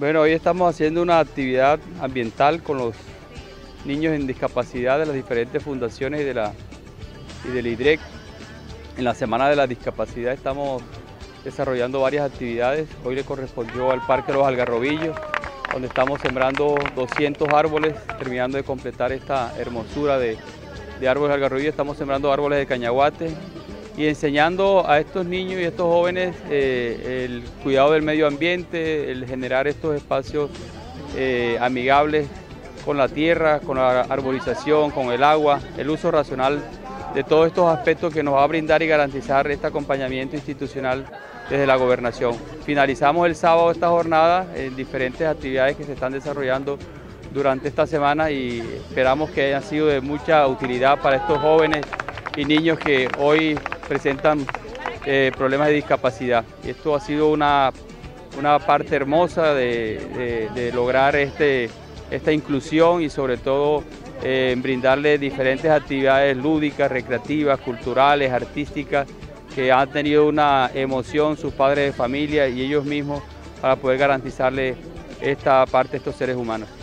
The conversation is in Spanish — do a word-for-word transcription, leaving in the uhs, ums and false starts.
Bueno, hoy estamos haciendo una actividad ambiental con los niños en discapacidad de las diferentes fundaciones y, de la, y del I D R E C. En la Semana de la Discapacidad estamos desarrollando varias actividades. Hoy le correspondió al Parque Los Algarrobillos, donde estamos sembrando doscientos árboles, terminando de completar esta hermosura de, de árboles algarrobillos. Estamos sembrando árboles de cañaguate y enseñando a estos niños y a estos jóvenes eh, el cuidado del medio ambiente, el generar estos espacios eh, amigables con la tierra, con la arborización, con el agua, el uso racional de todos estos aspectos que nos va a brindar y garantizar este acompañamiento institucional desde la gobernación. Finalizamos el sábado esta jornada en diferentes actividades que se están desarrollando durante esta semana y esperamos que hayan sido de mucha utilidad para estos jóvenes y niños que hoy presentan eh, problemas de discapacidad. Y esto ha sido una, una parte hermosa de, de, de lograr este, esta inclusión y sobre todo eh, brindarles diferentes actividades lúdicas, recreativas, culturales, artísticas, que han tenido una emoción sus padres de familia y ellos mismos para poder garantizarles esta parte a estos seres humanos.